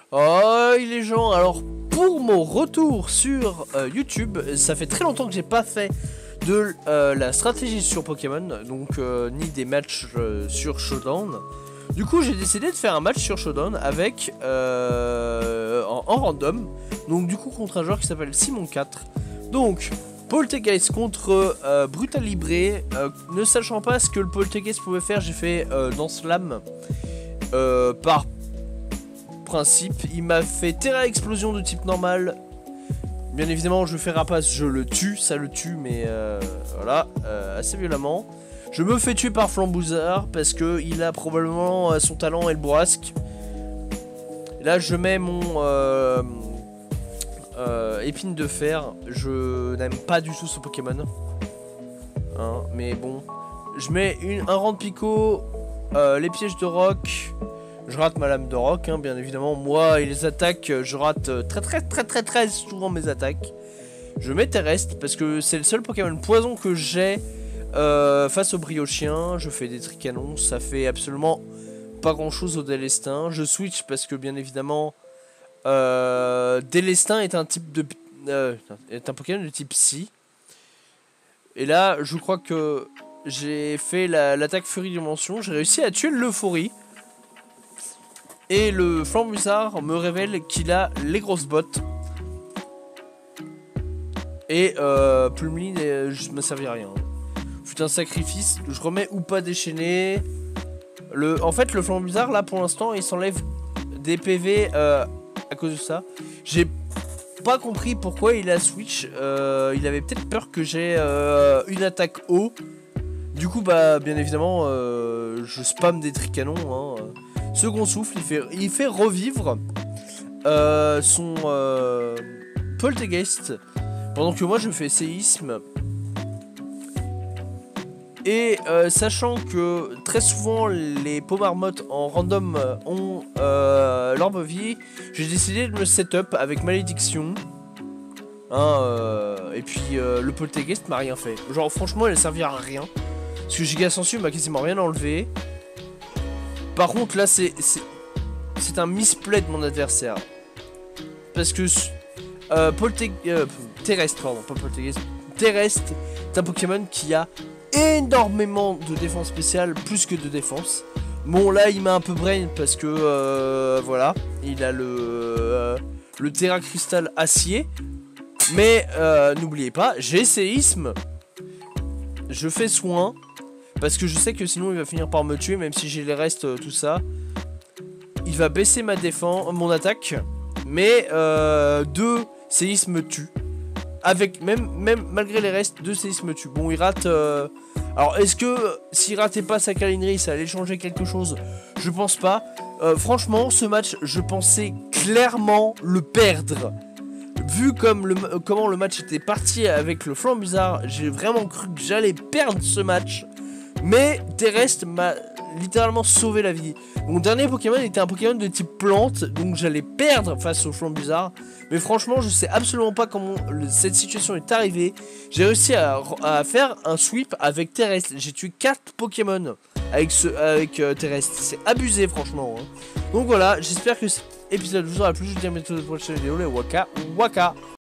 Oh les gens, alors pour mon retour sur YouTube, ça fait très longtemps que j'ai pas fait de la stratégie sur Pokémon, donc ni des matchs sur Showdown. Du coup j'ai décidé de faire un match sur Showdown avec en random, donc du coup contre un joueur qui s'appelle Simon 4. Donc Poltegeist contre Brutal Libre, ne sachant pas ce que le Poltegeist pouvait faire, j'ai fait dans Slam par principe. Il m'a fait Terra Explosion de type normal. Bien évidemment je fais Rapace, je le tue, ça le tue mais voilà, assez violemment. Je me fais tuer par Flambouzard parce que il a probablement son talent et le bourrasque. Là je mets mon épine de fer. Je n'aime pas du tout ce Pokémon, hein, mais bon. Je mets un rang de Pico, les pièges de roc. Je rate ma lame de roc, hein, bien évidemment. Moi et les attaques, je rate très souvent mes attaques. Je mets Terrestre parce que c'est le seul Pokémon poison que j'ai face au briochien. Je fais des tricanons, ça fait absolument pas grand chose au Délestin. Je switch parce que bien évidemment Délestin est un type de est un Pokémon de type Psy. Et là je crois que j'ai fait l'attaque Furie Dimension. J'ai réussi à tuer l'Euphorie. Et le Flambouzard me révèle qu'il a les grosses bottes. Et Plumlin, je me servis à rien. Fut un sacrifice. Je remets ou pas déchaîné. En fait, le Flambouzard, là, pour l'instant, il s'enlève des PV à cause de ça. J'ai pas compris pourquoi il a switch. Il avait peut-être peur que j'ai une attaque haut. Du coup, bah, bien évidemment, je spam des tricanons, hein. Second souffle, il fait revivre son Poltegeist pendant que moi je fais séisme. Et sachant que très souvent les Pomarmottes en random ont l'orbe-vie, j'ai décidé de me setup avec malédiction. Hein, et puis le Poltegeist m'a rien fait. Genre franchement, elle servira à rien. Parce que Giga Sensu m'a quasiment rien enlevé. Par contre là c'est un misplay de mon adversaire. Parce que Terrestre, pardon, pas Poltegeist. Terrestre est un Pokémon qui a énormément de défense spéciale, plus que de défense. Bon là il m'a un peu brain parce que voilà, il a le Terra Cristal acier. Mais n'oubliez pas, j'ai séisme. Je fais soin. Parce que je sais que sinon il va finir par me tuer, même si j'ai les restes, tout ça. Il va baisser ma défense, mon attaque. Mais 2 séismes me tuent. Avec même malgré les restes, 2 séismes me tuent. Bon, il rate. Alors, est-ce que s'il ratait pas sa calinerie, ça allait changer quelque chose? Je pense pas. Franchement, ce match, je pensais clairement le perdre. Vu comme comment le match était parti avec le Flambouzard, j'ai vraiment cru que j'allais perdre ce match. Mais Terrestre m'a littéralement sauvé la vie. Mon dernier Pokémon était un Pokémon de type plante, donc j'allais perdre face au Flambouzard. Mais franchement, je sais absolument pas comment cette situation est arrivée. J'ai réussi à faire un sweep avec Terrestre. J'ai tué 4 Pokémon avec Terrestre. C'est abusé, franchement, hein. Donc voilà, j'espère que cet épisode vous aura plu. Je vous dis à bientôt dans la prochaine vidéo. Les Waka Waka.